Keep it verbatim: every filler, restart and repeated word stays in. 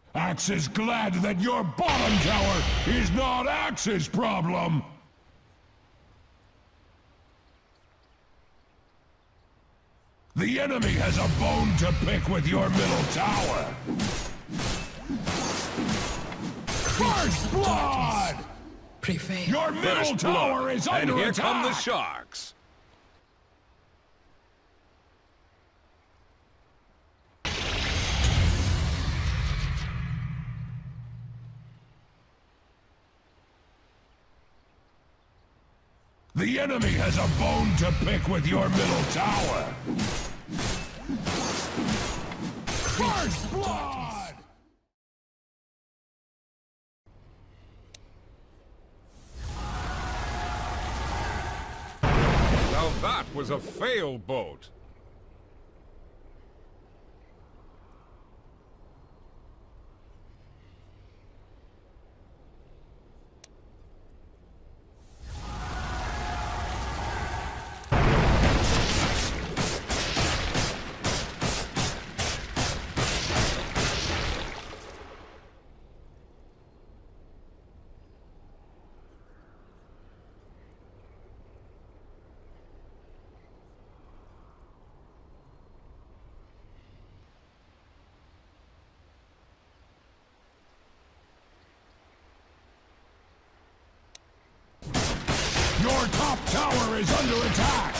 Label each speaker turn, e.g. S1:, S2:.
S1: Axe is glad that your bottom tower is not Axe's problem! The enemy has a bone to pick with your middle tower! First blood!
S2: Prevail.
S1: Your middle
S3: First
S1: tower
S3: blood.
S1: is under
S3: And here
S1: attack!
S3: come the sharks!
S1: The enemy has a bone to pick with your middle tower! First blood!
S3: Now that was a fail boat!
S1: Your top tower is under attack!